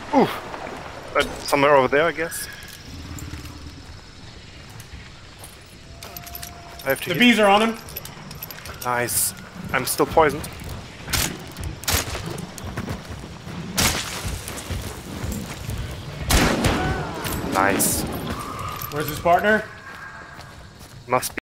Ooh! Somewhere over there, I guess. I have to The hit. bees are on him. Nice. I'm still poisoned. Nice. Where's his partner? Must be.